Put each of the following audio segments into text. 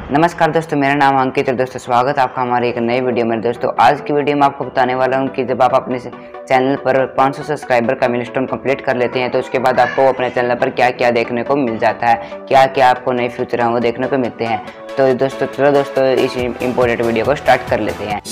नमस्कार दोस्तों, मेरा नाम अंकित है। दोस्तों स्वागत है आपका हमारे एक नई वीडियो में। दोस्तों आज की वीडियो में आपको बताने वाला हूं कि जब आप अपने चैनल पर 500 सब्सक्राइबर का मिलस्टोन कंप्लीट कर लेते हैं तो उसके बाद आपको अपने चैनल पर क्या क्या देखने को मिल जाता है, क्या क्या आपको नए फ्यूचर हैं वो देखने को मिलते हैं। तो दोस्तों चलो दोस्तों इस इम्पोर्टेंट वीडियो को स्टार्ट कर लेते हैं।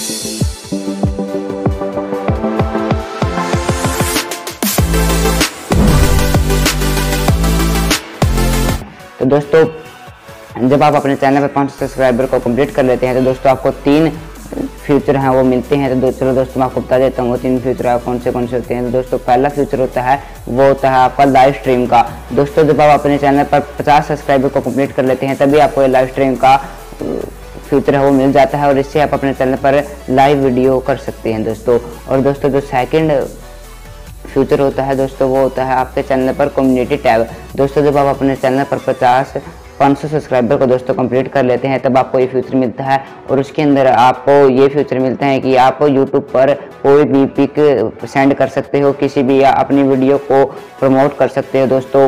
तो दोस्तों जब आप अपने चैनल पर 500 सब्सक्राइबर को कंप्लीट कर लेते हैं तो दोस्तों आपको 3 फ्यूचर हैं वो मिलते हैं। तो चलो दोस्तों मैं आपको बता देता हूँ वो 3 फ्यूचर कौन से होते हैं। तो दोस्तों पहला फ्यूचर होता है वो होता है आपका लाइव स्ट्रीम का। दोस्तों जब आप अपने चैनल पर 50 सब्सक्राइबर को कंप्लीट कर लेते हैं तभी आपको लाइव स्ट्रीम का फ्यूचर है वो मिल जाता है और इससे आप अपने चैनल पर लाइव वीडियो कर सकते हैं दोस्तों। और दोस्तों जो सेकेंड फ्यूचर होता है दोस्तों वो होता है आपके चैनल पर कम्युनिटी टैब। दोस्तों जब आप अपने चैनल पर 500 सब्सक्राइबर को दोस्तों कंप्लीट कर लेते हैं तब आपको ये फ्यूचर मिलता है और उसके अंदर आपको ये फ्यूचर मिलता है कि आप यूट्यूब पर कोई भी पिक सेंड कर सकते हो, किसी भी अपनी वीडियो को प्रमोट कर सकते हो दोस्तों।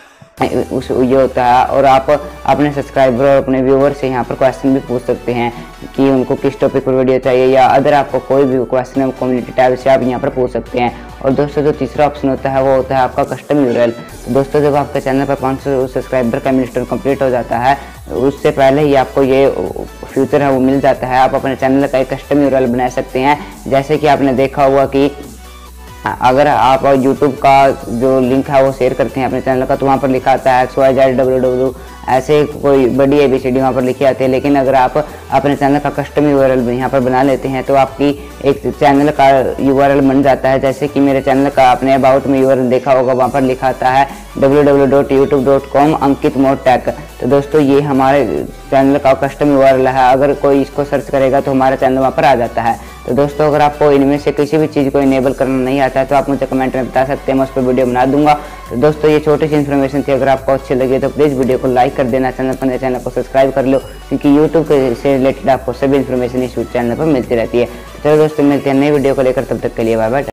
ये होता है और आप अपने सब्सक्राइबर और अपने व्यूअर से यहाँ पर क्वेश्चन भी पूछ सकते हैं कि उनको किस टॉपिक पर वीडियो चाहिए या अदर आपको कोई भी क्वेश्चन है कम्युनिटी टैब से आप यहाँ पर पूछ सकते हैं। और दोस्तों जो तीसरा ऑप्शन होता है वो होता है आपका कस्टम यूआरएल। तो दोस्तों जब आपके चैनल पर 500 सब्सक्राइबर का मिलस्टोन कंप्लीट हो जाता है उससे पहले ही आपको ये फ्यूचर है वो मिल जाता है। आप अपने चैनल का एक कस्टम यूआरएल बना सकते हैं। जैसे कि आपने देखा होगा कि अगर आप YouTube का जो लिंक है वो शेयर करते हैं अपने चैनल का तो वहाँ पर लिखा आता है XYZ ऐसे कोई बड़ी ABCD वहाँ पर लिखी आती है। लेकिन अगर आप अपने चैनल का कस्टम URL यहाँ पर बना लेते हैं तो आपकी एक चैनल का URL बन जाता है। जैसे कि मेरे चैनल का आपने अबाउट में URL देखा होगा, वहाँ पर लिखा आता है www.youtube.com अंकित मोड टेक। तो दोस्तों ये हमारे चैनल का कस्टम URL है। अगर कोई इसको सर्च करेगा तो हमारा चैनल वहाँ पर आ जाता है। तो दोस्तों अगर आपको इनमें से किसी भी चीज़ को इनेबल करना नहीं आता है तो आप मुझे कमेंट में बता सकते हैं, मैं उस पर वीडियो बना दूंगा। तो दोस्तों ये छोटी सी इन्फॉर्मेशन थी, अगर आपको अच्छी लगी तो प्लीज़ वीडियो को लाइक कर देना, चैनल को सब्सक्राइब कर लो क्योंकि यूट्यूब से रिलेटेड आपको सभी इन्फॉर्मेशन इस चैनल पर मिलती रहती है। तो चलो दोस्तों मिलते हैं नई वीडियो को लेकर, तब तक के लिए बाय बाय।